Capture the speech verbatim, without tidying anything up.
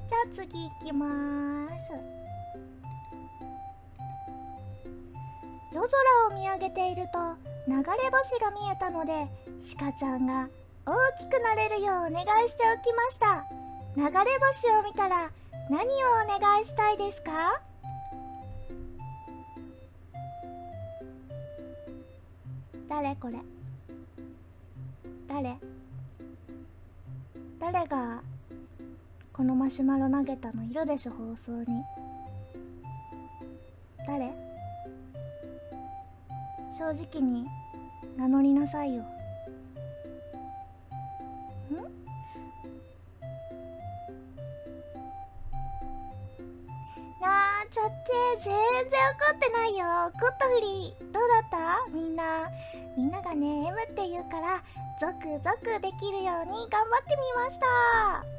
じゃあ次行きまーす。夜空を見上げていると流れ星が見えたので、鹿ちゃんが大きくなれるようお願いしておきました。流れ星を見たら何をお願いしたいですか？誰これ？誰？誰がこのマシュマロ投げたのいるでしょ、放送に。誰？正直に名乗りなさいよ。ん？なーちゃって全然怒ってないよ。怒ったふりどうだった？みんなみんながね エム って言うからゾクゾクできるように頑張ってみました。